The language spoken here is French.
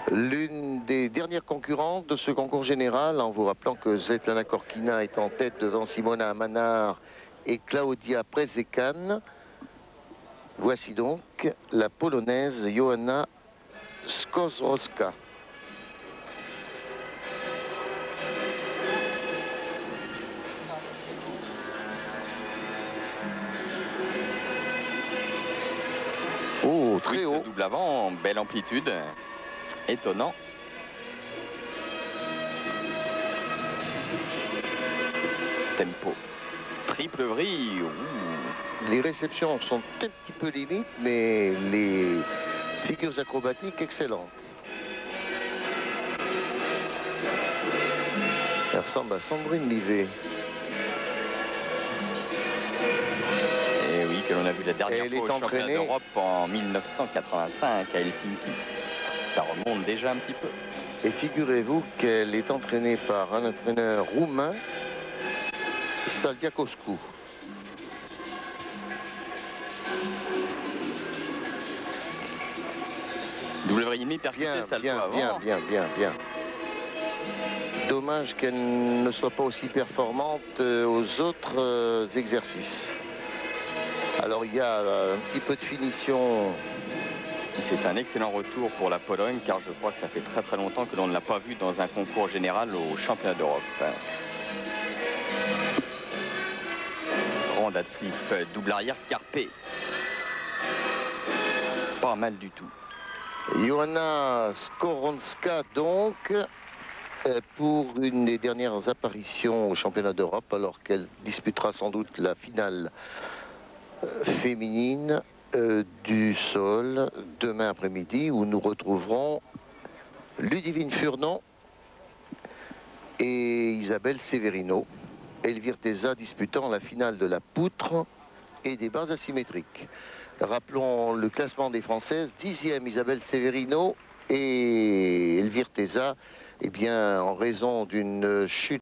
L'une des dernières concurrentes de ce concours général, en vous rappelant que Svetlana Korkina est en tête devant Simona Amanar et Klaudia Prezekan. Voici donc la Polonaise Joanna Skozrowska. Oh, très haut. Double avant, belle amplitude. Étonnant. Tempo. Triple vrille. Les réceptions sont un petit peu limites, mais les figures acrobatiques excellentes. Elle ressemble à Sandrine Livet. Et oui, que l'on a vu la dernière fois au championnat d'Europe en 1985 à Helsinki. Ça remonte déjà un petit peu. Et figurez-vous qu'elle est entraînée par un entraîneur roumain, Salviacoscu. Double vrille percutée, salto avant. Bien. Dommage qu'elle ne soit pas aussi performante aux autres exercices. Alors il y a un petit peu de finition. C'est un excellent retour pour la Pologne, car je crois que ça fait très longtemps que l'on ne l'a pas vu dans un concours général au championnat d'Europe. Rondade flip, double arrière carpé. Pas mal du tout. Joanna Skozrowska donc, pour une des dernières apparitions au championnat d'Europe, alors qu'elle disputera sans doute la finale féminine du sol demain après-midi, où nous retrouverons Ludivine Furnon et Isabelle Severino. Elvire Tesa disputant la finale de la poutre et des barres asymétriques. Rappelons le classement des Françaises: 10e Isabelle Severino et Elvire Tesa, eh bien, en raison d'une chute